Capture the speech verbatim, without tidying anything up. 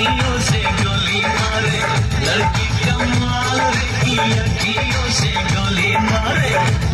अखियों से गोली मारे, लड़की कमाल की अखियों से गोली मारे।